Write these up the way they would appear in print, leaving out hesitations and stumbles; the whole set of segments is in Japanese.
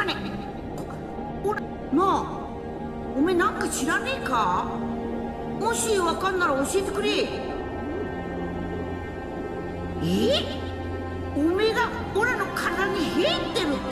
かねえ。おらなあ、おめえなんか知らねえか？もしわかんなら教えてくれ。おめえがオラの体に入ってるって？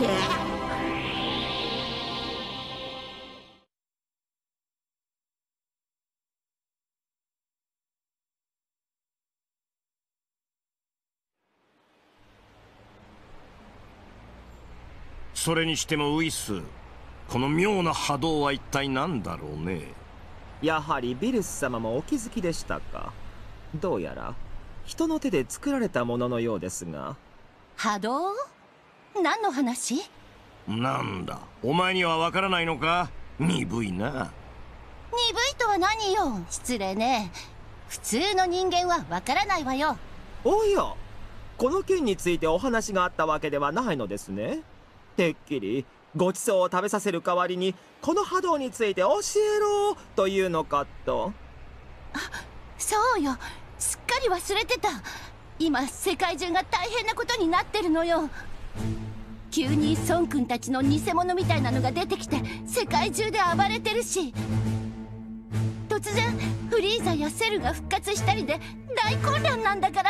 それにしてもウイス、この妙な波動は一体何だろうね。 やはりビルス様もお気づきでしたか。どうやら人の手で作られたもののようですが。 波動？何の話？ なんだ、お前にはわからないのか？鈍いな。 鈍いとは何よ、失礼ね。普通の人間はわからないわよ。 おや、この件についてお話があったわけではないのですね。てっきりごちそうを食べさせる代わりにこの波動について教えろというのかと。 そうよ、すっかり忘れてた。今世界中が大変なことになってるのよ。急に孫君たちの偽物みたいなのが出てきて世界中で暴れてるし、突然フリーザやセルが復活したりで大混乱なんだから。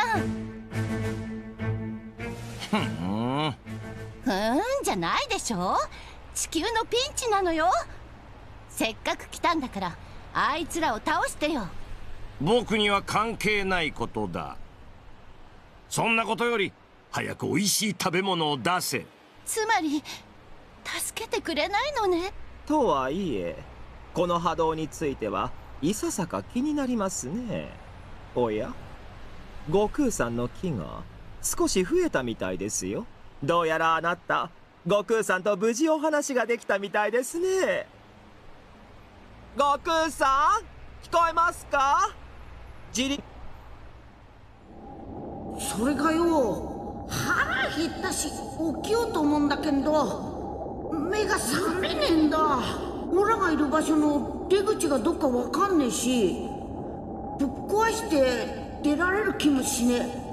じゃないでしょ。地球のピンチなのよ。せっかく来たんだからあいつらを倒してよ。 僕には関係ないことだ。そんなことより早く美味しい食べ物を出せ。 つまり助けてくれないのね。 とはいえこの波動についてはいささか気になりますね。おや、悟空さんの木が少し増えたみたいですよ。どうやらあなた悟空さんと無事お話ができたみたいですね。悟空さん、聞こえますか？ それがよ、腹減ったし起きようと思うんだけど目が覚めねえんだ。オラがいる場所の出口がどっかわかんねえし、ぶっ壊して出られる気もしねえ。